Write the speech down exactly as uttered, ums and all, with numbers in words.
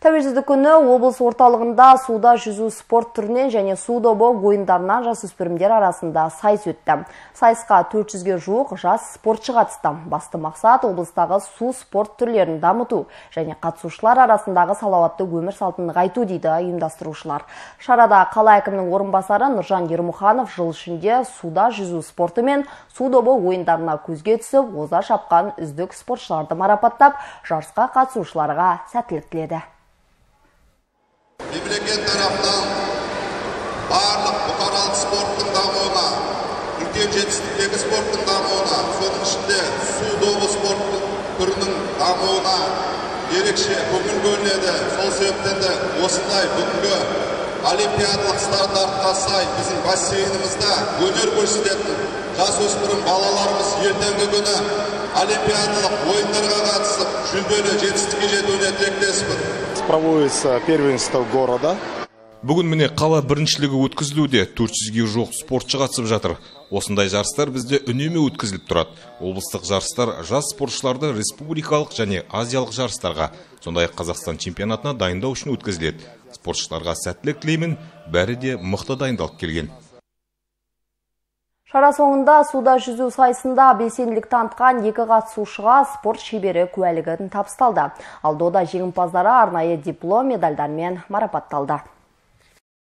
Тәуелсіздік күні облыс орталығында суда жүзу спорт түрінен және су добы ойындарынан жасөспірімдер арасында сайыс өтті. Сайысқа төрт жүзге жуық жас спортшы қатысты. Басты мақсат облыстағы су спорт түрлерін дамыту және қатысушылар арасындағы салауатты өмір салтын нығайту дейді ұйымдастырушылар. Шарада қала әкімінің орынбасары Нұржан Ермұханов жыл ішінде суда жүзу спорты мен су добы ойындарына көзге түсіп, оза шапқан үздік спортшыларды марапаттап, жарысқа қатысушыларға сәттілік тіледі. Мемлекет тарапынан барлық бұқаралық спорттың дамуына, үлкен жетістіктегі спорттың дамуына, соның ішінде су добы спорт түрінің дамуына ерекше көңіл бөлінеді. Сол себептен де осындай бүгінгі олимпиадалық стандартқа сай біздің бассейнімізде өнер көрсететін жасөспірім балаларымыз ертеңгі күні олимпиадалық ойындарға қатысып, жүлделі жетістікке жетуіне тілектеспін. Проводится первенство города. Бүгін міне қала біріншілігі өткізілуде, төрт жүзге жуық спортшы қатысып жатыр. Осындай жарыстар бізде үнемі өткізіліп тұрады. Облыстық жарыстар жас спортшыларды республикалық және азиялық жарыстарға, сондай Қазақстан чемпионатына дайындау үшін өткізіледі. Спортшыларға сәттілік тілеймін, бәрі де мықты дайындалып келген. Шара соңында суда жүзу сайысында белсенділік танытқан екі қатысушыға спорт шебері куәлігін табысталды. Ал дода жеңімпаздары арнайы диплом медальдармен марапатталды.